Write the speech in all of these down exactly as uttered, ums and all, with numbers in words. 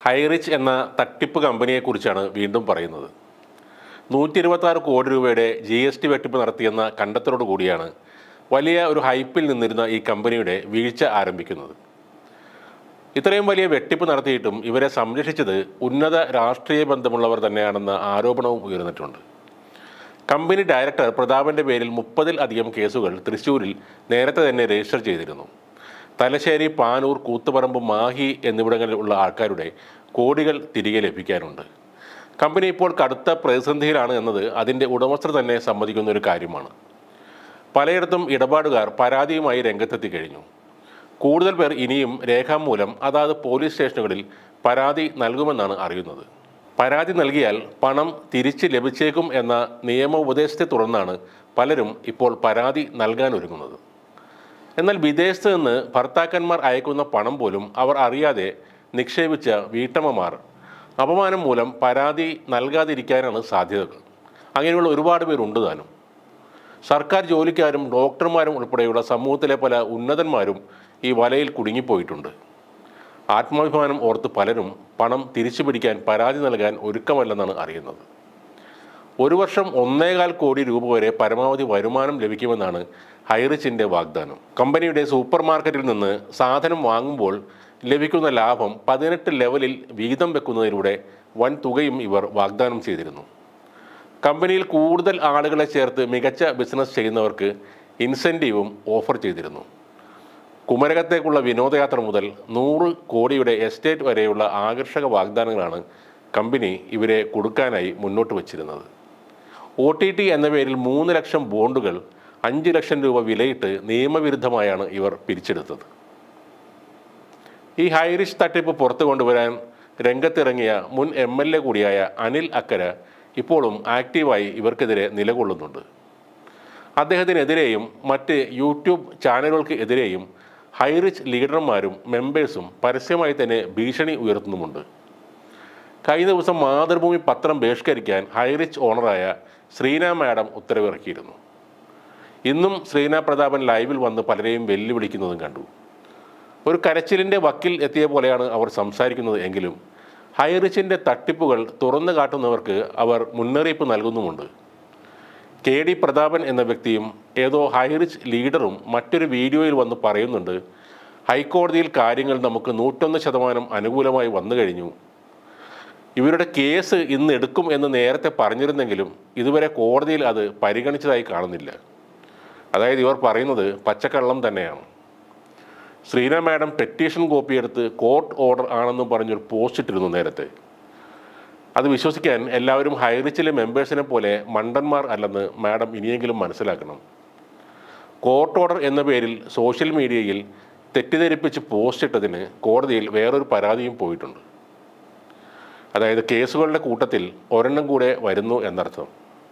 ഹൈറിച്ച് എന്ന തട്ടിപ്പ് കമ്പനിയെക്കുറിച്ചാണ് വീണ്ടും പറയുന്നത്. നൂറ്റി ഇരുപത്താറ് കോടി രൂപയുടെ ജി എസ് ടി വെട്ടിപ്പ് നടത്തിയെന്ന കണ്ടെത്തലോടു കൂടിയാണ് വലിയ ഒരു ഹൈപ്പിൽ നിന്നിരുന്ന ഈ കമ്പനിയുടെ വീഴ്ച ആരംഭിക്കുന്നത്. ഇത്രയും വലിയ വെട്ടിപ്പ് നടത്തിയിട്ടും ഇവരെ സംരക്ഷിച്ചത് ഉന്നത രാഷ്ട്രീയ ബന്ധമുള്ളവർ തന്നെയാണെന്ന ആരോപണവും ഉയർന്നിട്ടുണ്ട്. കമ്പനി ഡയറക്ടർ പ്രതാപൻ്റെ പേരിൽ മുപ്പതിൽ അധികം കേസുകൾ തൃശ്ശൂരിൽ നേരത്തെ തന്നെ രജിസ്റ്റർ ചെയ്തിരുന്നു. തലശ്ശേരി, പാനൂർ, കൂത്തുപറമ്പ്, മാഹി എന്നിവിടങ്ങളിലുള്ള ആൾക്കാരുടെ കോടികൾ തിരികെ ലഭിക്കാനുണ്ട്. കമ്പനി ഇപ്പോൾ കടുത്ത പ്രതിസന്ധിയിലാണ് എന്നത് അതിൻ്റെ ഉടമസ്ഥർ തന്നെ സമ്മതിക്കുന്ന ഒരു കാര്യമാണ്. പലയിടത്തും ഇടപാടുകാർ പരാതിയുമായി രംഗത്തെത്തി കഴിഞ്ഞു. കൂടുതൽ പേർ ഇനിയും രേഖാമൂലം അതാത് പോലീസ് സ്റ്റേഷനുകളിൽ പരാതി നൽകുമെന്നാണ് അറിയുന്നത്. പരാതി നൽകിയാൽ പണം തിരിച്ച് ലഭിച്ചേക്കും എന്ന നിയമോപദേശത്തെ തുടർന്നാണ് പലരും ഇപ്പോൾ പരാതി നൽകാനൊരുങ്ങുന്നത്. എന്നാൽ വിദേശത്ത് നിന്ന് ഭർത്താക്കന്മാർ അയക്കുന്ന പണം പോലും അവർ അറിയാതെ നിക്ഷേപിച്ച വീട്ടമ്മമാർ അപമാനം മൂലം പരാതി നൽകാതിരിക്കാനാണ് സാധ്യതകൾ. അങ്ങനെയുള്ള ഒരുപാട് പേരുണ്ട് താനും. സർക്കാർ ജോലിക്കാരും ഡോക്ടർമാരും ഉൾപ്പെടെയുള്ള സമൂഹത്തിലെ പല ഉന്നതന്മാരും ഈ വലയിൽ കുടുങ്ങിപ്പോയിട്ടുണ്ട്. ആത്മാഭിമാനം ഓർത്ത് പലരും പണം തിരിച്ചു പിടിക്കാൻ പരാതി നൽകാൻ ഒരുക്കമല്ലെന്നാണ് അറിയുന്നത്. ഒരു വർഷം ഒന്നേകാൽ കോടി രൂപ വരെ പരമാവധി വരുമാനം ലഭിക്കുമെന്നാണ് ഹൈറിച്ചിൻ്റെ വാഗ്ദാനം. കമ്പനിയുടെ സൂപ്പർ മാർക്കറ്റിൽ നിന്ന് സാധനം വാങ്ങുമ്പോൾ ലഭിക്കുന്ന ലാഭം പതിനെട്ട് ലെവലിൽ വീതം വെക്കുന്നതിലൂടെ വൻ തുകയും ഇവർ വാഗ്ദാനം ചെയ്തിരുന്നു. കമ്പനിയിൽ കൂടുതൽ ആളുകളെ ചേർത്ത് മികച്ച ബിസിനസ് ചെയ്യുന്നവർക്ക് ഇൻസെൻറ്റീവും ഓഫർ ചെയ്തിരുന്നു. കുമരകത്തേക്കുള്ള വിനോദയാത്ര മുതൽ നൂറ് കോടിയുടെ എസ്റ്റേറ്റ് വരെയുള്ള ആകർഷക വാഗ്ദാനങ്ങളാണ് കമ്പനി ഇവരെ കൊടുക്കാനായി മുന്നോട്ട് വച്ചിരുന്നത്. ഒ ടി ടി എന്ന പേരിൽ മൂന്ന് ലക്ഷം ബോണ്ടുകൾ അഞ്ച് ലക്ഷം രൂപ വിലയിട്ട് നിയമവിരുദ്ധമായാണ് ഇവർ പിരിച്ചെടുത്തത്. ഈ ഹൈറിച്ച് തട്ടിപ്പ് പുറത്തു കൊണ്ടുവരാൻ രംഗത്തിറങ്ങിയ മുൻ എം എൽ എ കൂടിയായ അനിൽ അക്കര ഇപ്പോഴും ആക്റ്റീവായി ഇവർക്കെതിരെ നിലകൊള്ളുന്നുണ്ട്. അദ്ദേഹത്തിനെതിരെയും മറ്റ് യൂട്യൂബ് ചാനലുകൾക്ക് എതിരെയും ഹൈറിച്ച് ലീഡർമാരും മെമ്പേഴ്സും പരസ്യമായി തന്നെ ഭീഷണി ഉയർത്തുന്നുമുണ്ട്. കഴിഞ്ഞ ദിവസം മാതൃഭൂമി പത്രം ബഹിഷ്കരിക്കാൻ ഹൈറിച്ച് ഓണറായ ശ്രീന മാഡം ഉത്തരവിറക്കിയിരുന്നു. ഇന്നും ശ്രീന പ്രതാപൻ ലൈവിൽ വന്ന് പലരെയും വെല്ലുവിളിക്കുന്നതും കണ്ടു. ഒരു കരച്ചിലിൻ്റെ വക്കിൽ എത്തിയ പോലെയാണ് അവർ സംസാരിക്കുന്നത് എങ്കിലും ഹൈറിച്ചിൻ്റെ തട്ടിപ്പുകൾ തുറന്നു കാട്ടുന്നവർക്ക് അവർ മുന്നറിയിപ്പ് നൽകുന്നുമുണ്ട്. കെ ഡി പ്രതാപൻ എന്ന വ്യക്തിയും ഏതോ ഹൈറിച്ച് ലീഡറും മറ്റൊരു വീഡിയോയിൽ വന്ന് പറയുന്നുണ്ട്, ഹൈക്കോടതിയിൽ കാര്യങ്ങൾ നമുക്ക് നൂറ്റൊന്ന് ശതമാനം അനുകൂലമായി വന്നു കഴിഞ്ഞു. ഇവരുടെ കേസ് ഇന്ന് എടുക്കും എന്ന് നേരത്തെ പറഞ്ഞിരുന്നെങ്കിലും ഇതുവരെ കോടതിയിൽ അത് പരിഗണിച്ചതായി കാണുന്നില്ല. അതായത് ഇവർ പറയുന്നത് പച്ചക്കള്ളം തന്നെയാണ്. ശ്രീന മാഡം പെറ്റീഷൻ കോപ്പിയെടുത്ത് കോർട്ട് ഓർഡർ ആണെന്നും പറഞ്ഞൊരു പോസ്റ്റ് ഇട്ടിരുന്നു നേരത്തെ. അത് വിശ്വസിക്കാൻ എല്ലാവരും ഹൈറിച്ചിലെ മെമ്പേഴ്സിനെ പോലെ മണ്ടന്മാർ അല്ലെന്ന് മാഡം ഇനിയെങ്കിലും മനസ്സിലാക്കണം. കോർട്ട് ഓർഡർ എന്ന പേരിൽ സോഷ്യൽ മീഡിയയിൽ തെറ്റിദ്ധരിപ്പിച്ച് പോസ്റ്റ് ഇട്ടതിന് കോടതിയിൽ വേറൊരു പരാതിയും പോയിട്ടുണ്ട്. അതായത് കേസുകളുടെ കൂട്ടത്തിൽ ഒരെണ്ണം കൂടെ വരുന്നു എന്നർത്ഥം.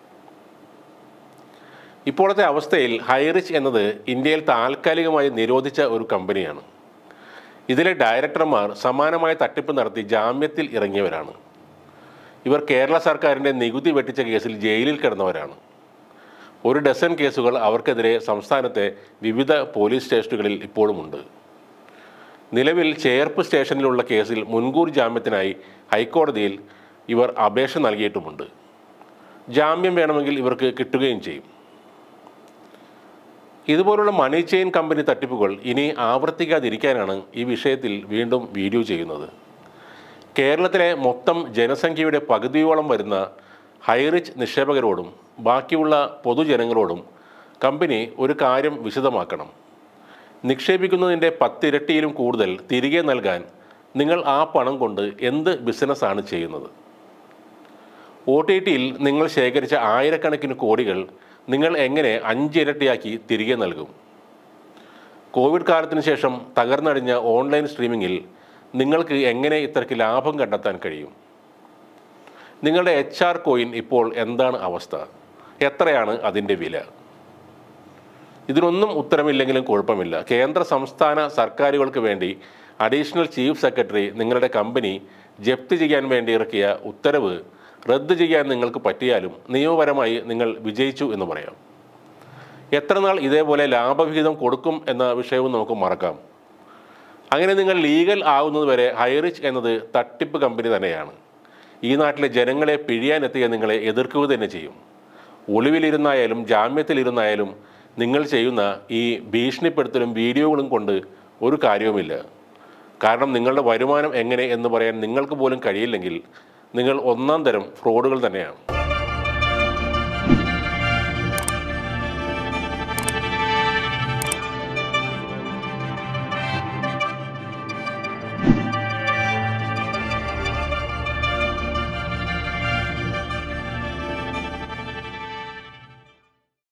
ഇപ്പോഴത്തെ അവസ്ഥയിൽ ഹൈറിച്ച് എന്നത് ഇന്ത്യയിൽ താൽക്കാലികമായി നിരോധിച്ച ഒരു കമ്പനിയാണ്. ഇതിലെ ഡയറക്ടർമാർ സമാനമായ തട്ടിപ്പ് നടത്തി ജാമ്യത്തിൽ ഇറങ്ങിയവരാണ്. ഇവർ കേരള സർക്കാരിൻ്റെ നികുതി വെട്ടിച്ച കേസിൽ ജയിലിൽ കിടന്നവരാണ്. ഒരു ഡസൻ കേസുകൾ അവർക്കെതിരെ സംസ്ഥാനത്തെ വിവിധ പോലീസ് സ്റ്റേഷനുകളിൽ ഇപ്പോഴുമുണ്ട്. നിലവിൽ ചേർപ്പ് സ്റ്റേഷനിലുള്ള കേസിൽ മുൻകൂർ ജാമ്യത്തിനായി ഹൈക്കോടതിയിൽ ഇവർ അപേക്ഷ നൽകിയിട്ടുമുണ്ട്. ജാമ്യം വേണമെങ്കിൽ ഇവർക്ക് കിട്ടുകയും ചെയ്യും. ഇതുപോലുള്ള മണി ചെയിൻ കമ്പനി തട്ടിപ്പുകൾ ഇനി ആവർത്തിക്കാതിരിക്കാനാണ് ഈ വിഷയത്തിൽ വീണ്ടും വീഡിയോ ചെയ്യുന്നത്. കേരളത്തിലെ മൊത്തം ജനസംഖ്യയുടെ പകുതിയോളം വരുന്ന ഹൈറിച്ച് നിക്ഷേപകരോടും ബാക്കിയുള്ള പൊതുജനങ്ങളോടും കമ്പനി ഒരു കാര്യം വിശദമാക്കണം. നിക്ഷേപിക്കുന്നതിൻ്റെ പത്തിരട്ടിയിലും കൂടുതൽ തിരികെ നൽകാൻ നിങ്ങൾ ആ പണം കൊണ്ട് എന്ത് ബിസിനസ്സാണ് ചെയ്യുന്നത്? ഒ ടി ടിയിൽ നിങ്ങൾ ശേഖരിച്ച ആയിരക്കണക്കിന് കോടികൾ നിങ്ങൾ എങ്ങനെ അഞ്ചിരട്ടിയാക്കി തിരികെ നൽകും? കോവിഡ് കാലത്തിന് ശേഷം തകർന്നടിഞ്ഞ ഓൺലൈൻ സ്ട്രീമിങ്ങിൽ നിങ്ങൾക്ക് എങ്ങനെ ഇത്രയ്ക്ക് ലാഭം കണ്ടെത്താൻ കഴിയും? നിങ്ങളുടെ എച്ച് ആർ കോയിൻ ഇപ്പോൾ എന്താണ് അവസ്ഥ? എത്രയാണ് അതിൻ്റെ വില? ഇതിനൊന്നും ഉത്തരമില്ലെങ്കിലും കുഴപ്പമില്ല. കേന്ദ്ര സംസ്ഥാന സർക്കാരുകൾക്ക് വേണ്ടി അഡീഷണൽ ചീഫ് സെക്രട്ടറി നിങ്ങളുടെ കമ്പനി ജപ്തി ചെയ്യാൻ വേണ്ടി ഇറക്കിയ ഉത്തരവ് റദ്ദ് ചെയ്യാൻ നിങ്ങൾക്ക് പറ്റിയാലും നിയമപരമായി നിങ്ങൾ വിജയിച്ചു എന്ന് പറയാം. എത്ര നാൾ ഇതേപോലെ ലാഭവിഹിതം കൊടുക്കും എന്ന വിഷയവും നമുക്ക് മറക്കാം. അങ്ങനെ നിങ്ങൾ ലീഗൽ ആവുന്നത് വരെ ഹൈറിച്ച് എന്നത് തട്ടിപ്പ് കമ്പനി തന്നെയാണ്. ഈ നാട്ടിലെ ജനങ്ങളെ പിഴിയാനെത്തിയ നിങ്ങളെ എതിർക്കുക തന്നെ ചെയ്യും. ഒളിവിലിരുന്നായാലും ജാമ്യത്തിലിരുന്നായാലും നിങ്ങൾ ചെയ്യുന്ന ഈ ഭീഷണിപ്പെടുത്തലും വീഡിയോകളും കൊണ്ട് ഒരു കാര്യവുമില്ല. കാരണം നിങ്ങളുടെ വരുമാനം എങ്ങനെ എന്ന് പറയാൻ നിങ്ങൾക്ക് പോലും കഴിയില്ലെങ്കിൽ നിങ്ങൾ ഒന്നാം തരം ഫ്രോഡുകൾ തന്നെയാണ്.